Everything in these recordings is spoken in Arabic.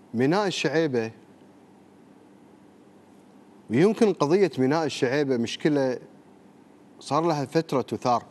ميناء الشعيبة، ويمكن قضية ميناء الشعيبة مشكلة صار لها فترة تثار.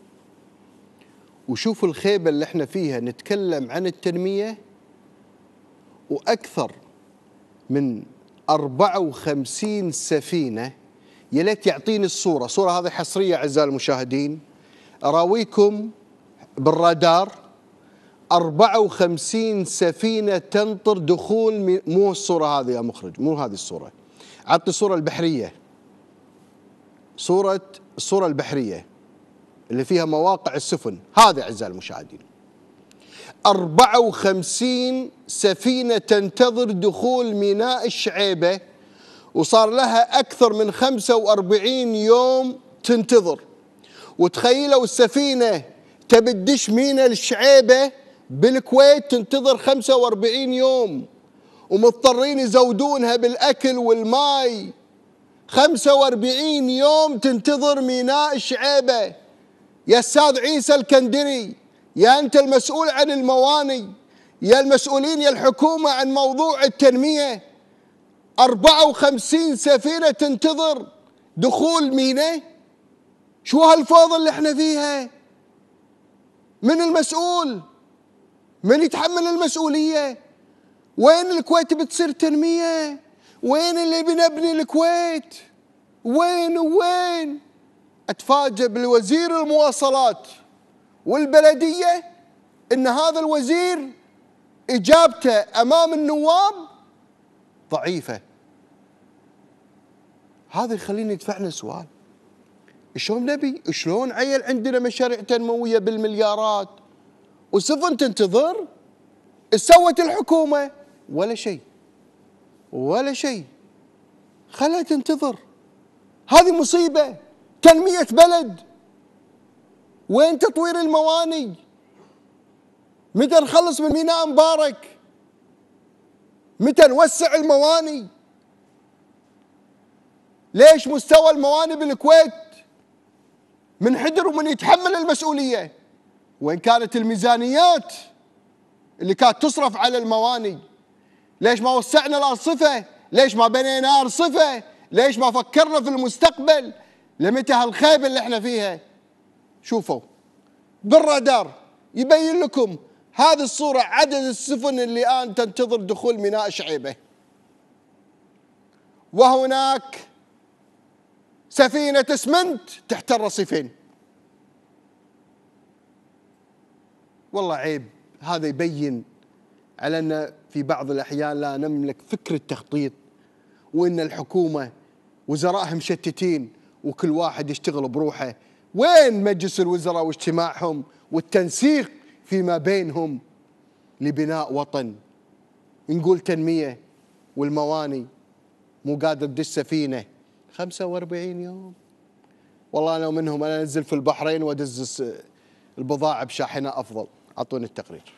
وشوفوا الخيبة اللي احنا فيها، نتكلم عن التنمية وأكثر من 54 سفينة. يا ليت يعطيني الصورة هذه حصرية أعزائي المشاهدين، أراويكم بالرادار 54 سفينة تنطر دخول. مو الصورة هذه يا مخرج، مو هذه الصورة، عطي الصورة البحرية، الصورة البحرية اللي فيها مواقع السفن هذا أعزائي المشاهدين. 54 سفينة تنتظر دخول ميناء الشعيبة، وصار لها أكثر من 45 يوم تنتظر. وتخيلوا السفينة تبي تدش ميناء الشعيبة بالكويت تنتظر 45 يوم، ومضطرين يزودونها بالأكل والماء. 45 يوم تنتظر ميناء الشعيبة. يا أستاذ عيسى الكندري، يا أنت المسؤول عن المواني، يا المسؤولين يا الحكومة عن موضوع التنمية، 54 سفينة تنتظر دخول ميناء. شو هالفوضى اللي احنا فيها؟ من المسؤول؟ من يتحمل المسؤولية؟ وين الكويت بتصير تنمية؟ وين اللي بنبني الكويت؟ وين؟ اتفاجئ بالوزير المواصلات والبلدية ان هذا الوزير اجابته امام النواب ضعيفة. هذا يخليني يدفعنا سؤال، شلون عيل عندنا مشاريع تنموية بالمليارات وسفن تنتظر؟ ايش سوت الحكومة؟ ولا شيء، خلها تنتظر. هذه مصيبة، تنمية بلد. وين تطوير المواني؟ متى نخلص من ميناء مبارك؟ متى نوسع المواني؟ ليش مستوى المواني بالكويت منحدر ومن يتحمل المسؤولية؟ وين كانت الميزانيات اللي كانت تصرف على المواني؟ ليش ما وسعنا الأرصفة؟ ليش ما بنينا أرصفة؟ ليش ما فكرنا في المستقبل؟ لمتى هالخيبة اللي احنا فيها؟ شوفوا بالرادار يبين لكم هذه الصورة، عدد السفن اللي الآن تنتظر دخول ميناء شعيبة. وهناك سفينة اسمنت تحت الرصيفين. والله عيب. هذا يبين على أن في بعض الأحيان لا نملك فكر التخطيط، وأن الحكومة وزرائها مشتتين وكل واحد يشتغل بروحه. وين مجلس الوزراء واجتماعهم والتنسيق فيما بينهم لبناء وطن؟ نقول تنمية والمواني مو قادر تدش سفينة 45 يوم. والله أنا ومنهم، أنا أنزل في البحرين وأدز البضاعة بشاحنة أفضل. أعطوني التقرير.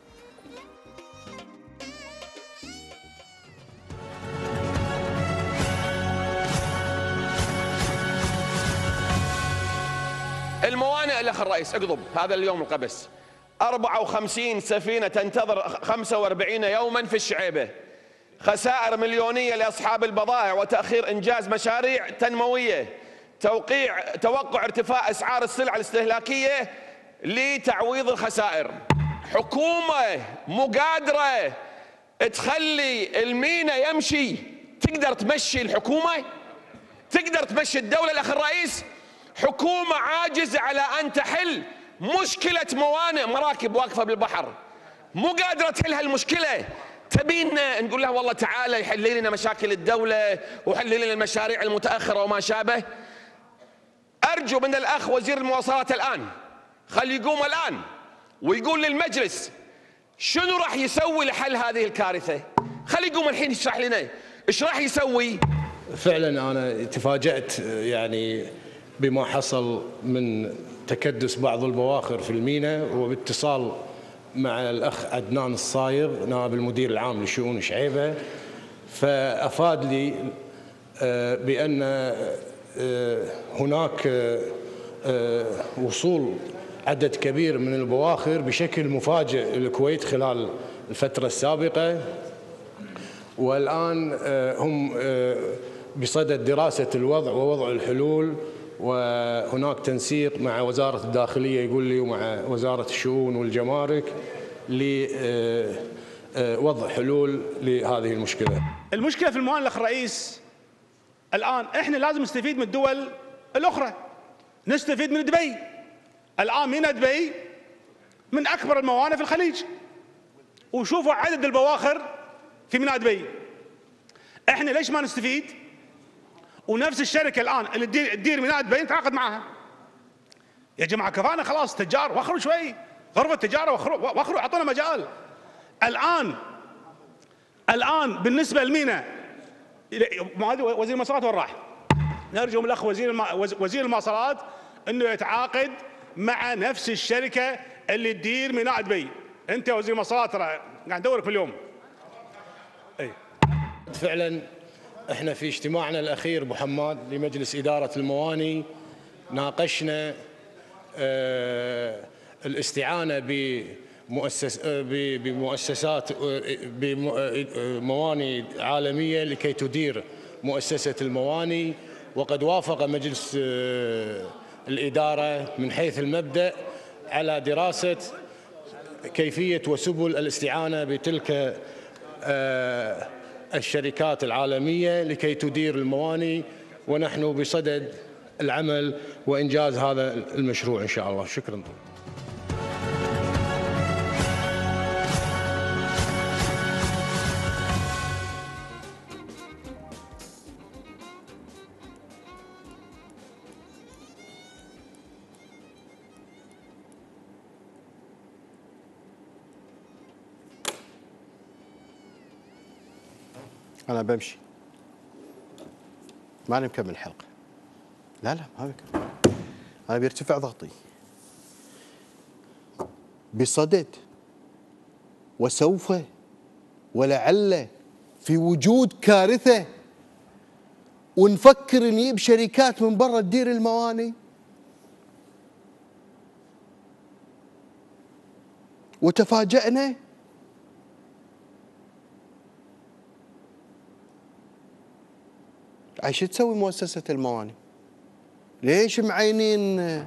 الموانئ الأخ الرئيس اقضب هذا اليوم القبس 54 سفينة تنتظر 45 يوما في الشعيبة، خسائر مليونية لأصحاب البضائع وتأخير إنجاز مشاريع تنموية، توقع ارتفاع أسعار السلع الاستهلاكية لتعويض الخسائر. حكومة مو قادرة تخلي المينا يمشي. تقدر تمشي الحكومة؟ تقدر تمشي الدولة الأخ الرئيس؟ حكومة عاجزة على أن تحل مشكلة موانئ مراكب واقفة بالبحر، مو قادرة تحل هالمشكلة. تبينا نقول لها والله تعالى يحل لنا مشاكل الدولة وحل لنا المشاريع المتأخرة وما شابه. أرجو من الأخ وزير المواصلات الآن خلي يقوم الآن ويقول للمجلس شنو راح يسوي لحل هذه الكارثة. خلي يقوم الحين يشرح لنا ايش راح يسوي. فعلا أنا تفاجأت يعني بما حصل من تكدس بعض البواخر في الميناء، وباتصال مع الأخ عدنان الصايغ نائب المدير العام لشؤون شعيبة، فأفاد لي بأن هناك وصول عدد كبير من البواخر بشكل مفاجئ للكويت خلال الفترة السابقة، والآن هم بصدد دراسة الوضع ووضع الحلول، وهناك تنسيق مع وزارة الداخلية يقول لي ومع وزارة الشؤون والجمارك لوضع حلول لهذه المشكلة. المشكلة في الموانئ الأخ الرئيس الآن احنا لازم نستفيد من الدول الأخرى، نستفيد من دبي. الآن ميناء دبي من أكبر الموانئ في الخليج، وشوفوا عدد البواخر في ميناء دبي. احنا ليش ما نستفيد؟ ونفس الشركة الآن اللي تدير ميناء دبي نتعاقد معها. يا جماعة كفانا خلاص تجار، وخروا شوي غرفة تجارة، وخروا أعطونا مجال. الآن بالنسبة لميناء وزير المواصلات وين راح؟ نرجو من الأخ وزير المواصلات أنه يتعاقد مع نفس الشركة اللي تدير ميناء دبي. أنت يا وزير المواصلات ترى قاعد ندورك في اليوم. فعلا احنا في اجتماعنا الأخير أبو حماد لمجلس إدارة الموانئ ناقشنا الاستعانة بمؤسسات بموانئ عالمية لكي تدير مؤسسة الموانئ، وقد وافق مجلس الإدارة من حيث المبدأ على دراسة كيفية وسبل الاستعانة بتلك الشركات العالمية لكي تدير الموانئ، ونحن بصدد العمل وإنجاز هذا المشروع إن شاء الله. شكرا. أنا بمشي، ما نكمل الحلقة. لا ما بكمل، أنا بيرتفع ضغطي بصدد وسوف ولعل في وجود كارثة ونفكر نجيب شركات من برا تدير الموانئ، وتفاجأنا. ايش تسوي مؤسسة الموانئ؟ ليش معينين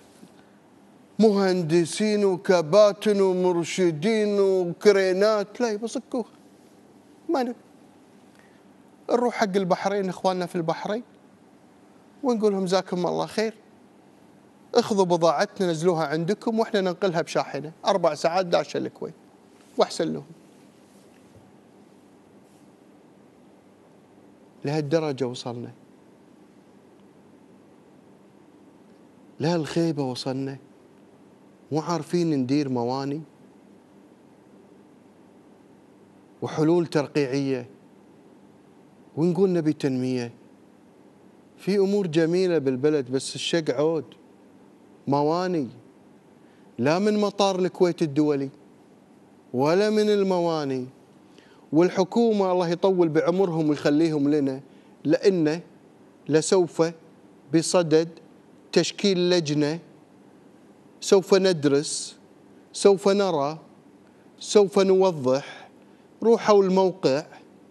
مهندسين وكباتن ومرشدين وكرينات؟ لا يبصكوها، ما نبي. نروح حق البحرين، اخواننا في البحرين، ونقول لهم جزاكم الله خير، اخذوا بضاعتنا نزلوها عندكم واحنا ننقلها بشاحنة 4 ساعات داشه الكويت، واحسن لهم. لهالدرجة وصلنا، لهالخيبة وصلنا، مو عارفين ندير موانئ وحلول ترقيعية، ونقول نبي تنمية. في أمور جميلة بالبلد بس الشق عود. موانئ لا من مطار الكويت الدولي ولا من الموانئ، والحكومة الله يطول بعمرهم ويخليهم لنا، لأنه لسوف بصدد تشكيل لجنة، سوف ندرس، سوف نرى، سوف نوضح. روحوا الموقع.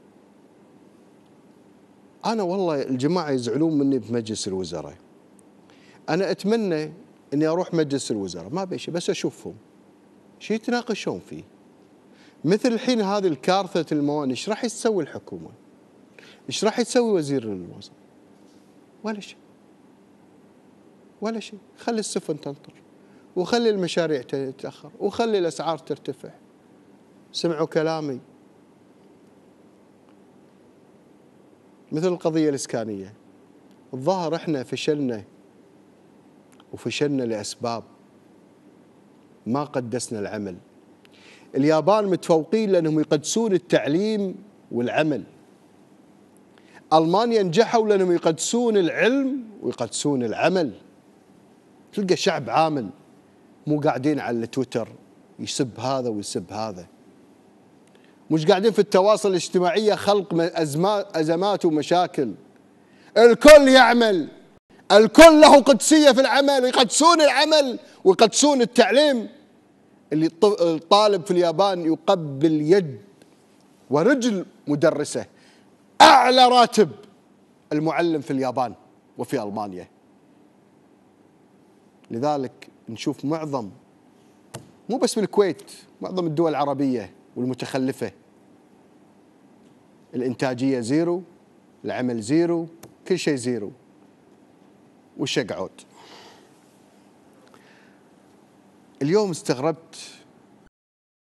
أنا والله الجماعة يزعلون مني بمجلس الوزراء، أنا أتمنى أني أروح مجلس الوزراء ما بيشي بس أشوفهم شي يتناقشون فيه. مثل الحين هذه الكارثة الموانئ، ايش راح تسوي الحكومة؟ ايش راح تسوي وزير الموازنة؟ ولا شيء، ولا شيء. خلي السفن تنطر، وخلي المشاريع تتأخر، وخلي الأسعار ترتفع. سمعوا كلامي. مثل القضية الإسكانية، الظاهر احنا فشلنا، وفشلنا لأسباب ما قدسنا العمل. اليابان متفوقين لأنهم يقدسون التعليم والعمل. ألمانيا نجحوا لأنهم يقدسون العلم ويقدسون العمل. تلقى شعب عامل، مو قاعدين على التويتر يسب هذا ويسب هذا، مش قاعدين في التواصل الاجتماعي خلق أزمات ومشاكل. الكل يعمل، الكل له قدسية في العمل، ويقدسون العمل ويقدسون التعليم. اللي الطالب في اليابان يقبل يد ورجل مدرسة، أعلى راتب المعلم في اليابان وفي ألمانيا. لذلك نشوف معظم، مو بس بالكويت، معظم الدول العربية والمتخلفة الإنتاجية زيرو، العمل زيرو، كل شيء زيرو، وش يقعد. اليوم استغربت